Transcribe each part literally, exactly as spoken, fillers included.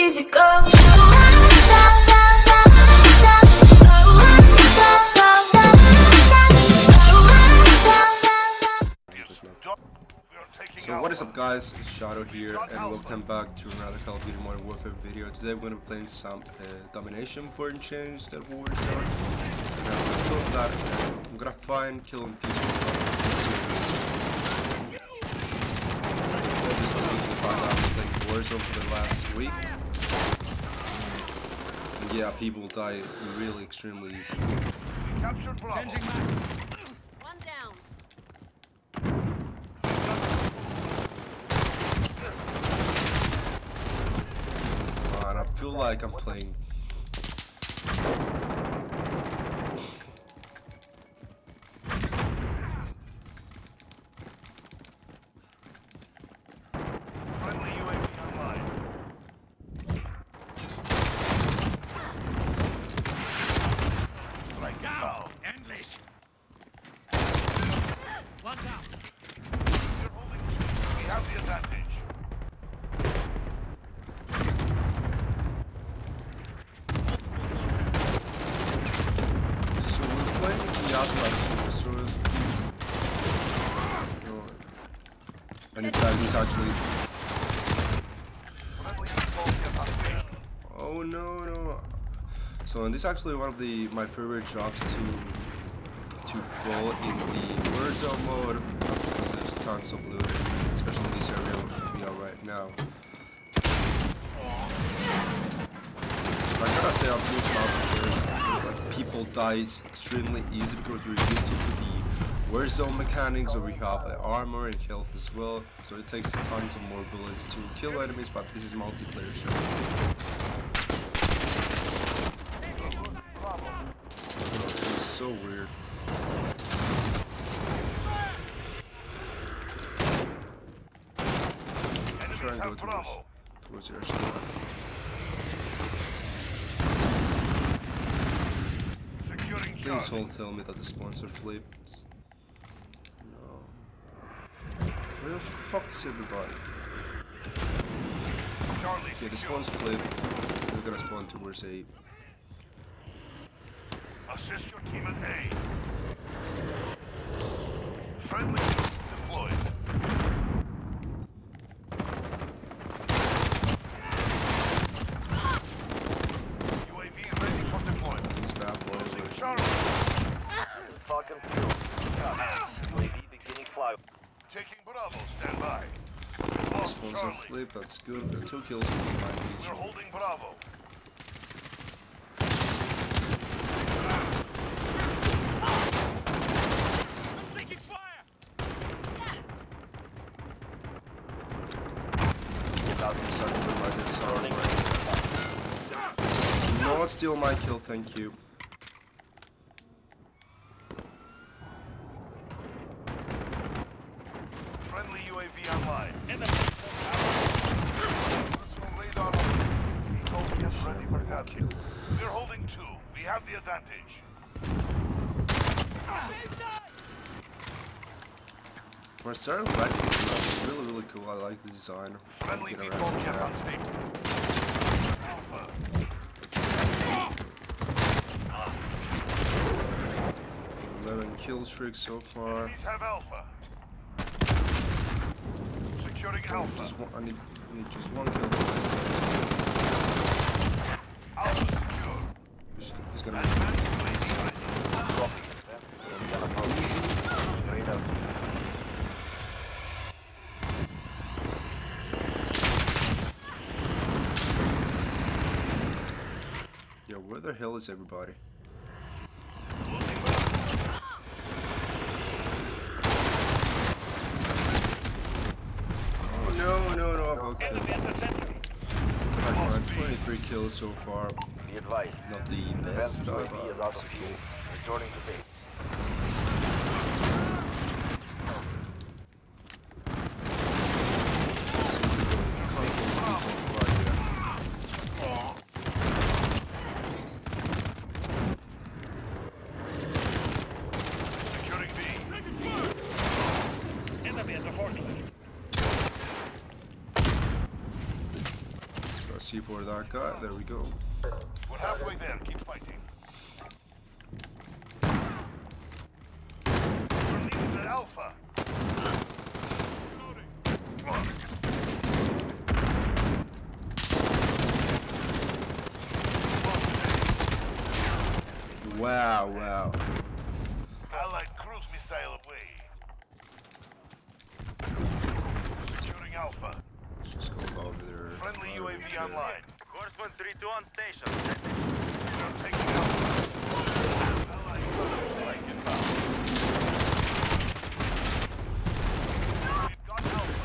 easy go. So what is up guys, it's Shadow here and welcome back to another Call of Duty Modern Warfare video. Today we're going to be playing some uh, domination for change that Warzone. And I'm going to kill that, uh, I'm going to find killing people. Obviously we can find out I'm playing Warzone for the last week. And yeah, people die really extremely easy. One down. I feel like I'm playing. Friendly U A V online. Right now, endless. One down. You're holding. We have the advantage. Anytime he's actually. Oh no no! So and this is actually one of the my favorite jobs to to fall in the WARZONE mode. That's because there's tons of loot, especially in this area we are right now. I gotta say, I'm doing some like people die extremely easy because we're used to the WARZONE mechanics, or we have uh, armor and health as well, so it takes tons of more bullets to kill enemies, but this is multiplayer so it's just so weird. Try and go towards, towards your squad. Please don't tell me that the sponsor flips. Where the fuck is everybody? Okay, the spawn's flipped. We're gonna spawn towards A. Assist your team at A. Friendly deployed. U A V ready for deployment. These bad boys are Charlie. Falcon two. U A V beginning fly. Taking Bravo, stand by. sponsor flip, that's good. There are two kills from my We're holding Bravo. I'm taking fire. Do not steal my kill, thank you. Friendly U A V online. Enemy. We're holding two. We have the advantage. My starting back is really, really cool. I like the design. Friendly Get people around kept that. unstable. Alpha. eleven kill streak so far. Enemies have Alpha. Securing Alpha. Just one, I need, I need just one kill. Alpha secure. He's, he's gonna. Yeah, where the hell is everybody? Oh no, no, no, okay. Alright, twenty-three kills so far. Be advised. Not the best, U A but V is uh, out that's of okay. fuel. Returning to base. Securing B. Enemy at the forklift. C for that guy. There we go. We're halfway there. Keep fighting. We're leading the Alpha. Wow, wow. Allied cruise missile away. Securing Alpha. Let's just go over there. Friendly U A V online. WARZONE three two on station. We're taking Alpha. Allied cruise strike inbound. We've got Alpha.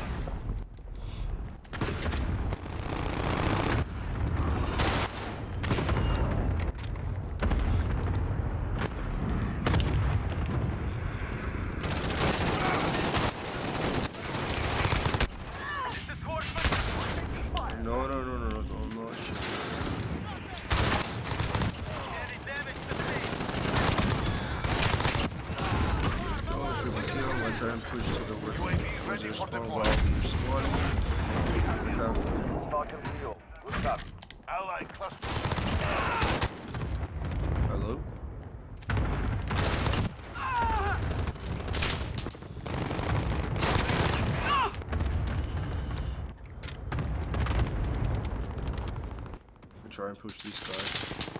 No, no, no, no, no, no, no, shit. Go, triple kill. I try and push to the work. There's a spawn while we're spawning. Okay. Falcon fuel. Good copy. Allied cluster. Hello? Try and push these guys.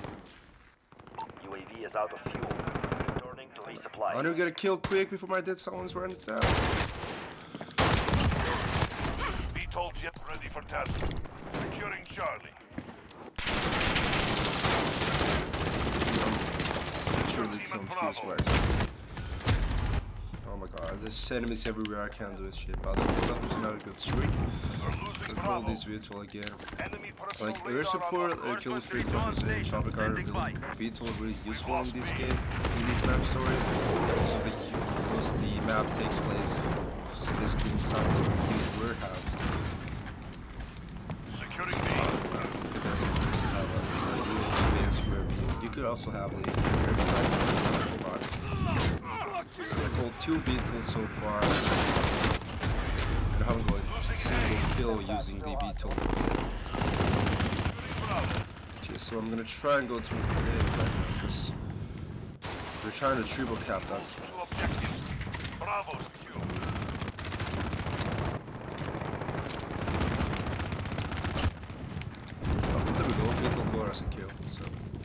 U A V is out of fuel. Returning to resupply. I need to get a kill quick before my dead silence runs out. V TOL jet ready for task. Securing Charlie. Truly confused right now. Oh my god, there's enemies everywhere. I can't do this shit. But that was not a good streak. We're losing Control Bravo. this vehicle again. Enemy personal Like air radar support, on uh, kill streak versus a chopper car really vehicle really useful in this game, in this map story. So the because the map takes place just basically inside of a huge warehouse. Securing B. The best experience to have a U A V square view. You could also have the air strike. So I called two vehicles so far. And I haven't got a single kill using the beetle. Okay, so I'm gonna try and go through the day right now because they're trying to triple cap us. Two objectives. Bravo secure. Oh, there we go, beetle got us a kill. So.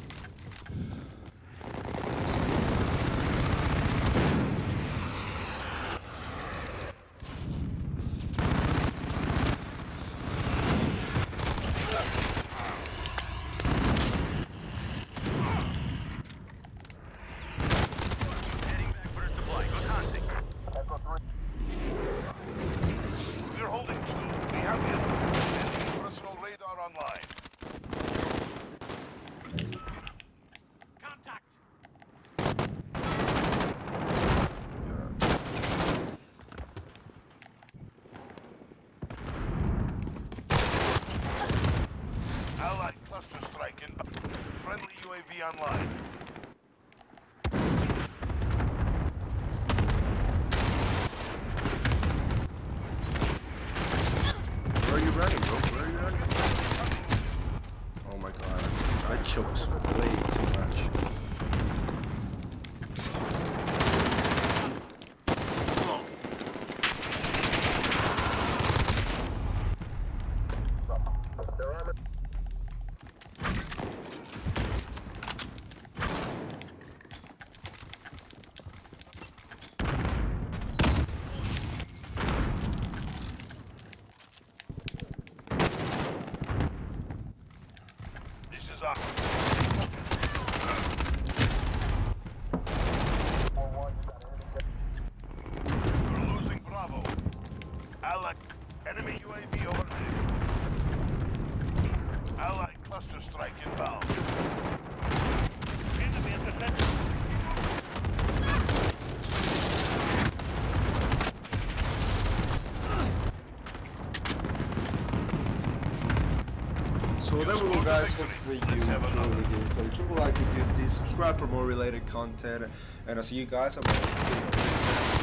We're holding two. We have the enemy personal radar online. Contact. Allied cluster strike in. Friendly U A V online. Where are you running, bro? Where are you running? Oh my god, I choked way too much. This is up. We're losing Bravo. Allied enemy U A V over there. Allied cluster strike inbound. Enemy intercepted. So there we go guys, hopefully you enjoyed the gameplay. Keep a like if you did, subscribe for more related content, and I'll see you guys on my next video.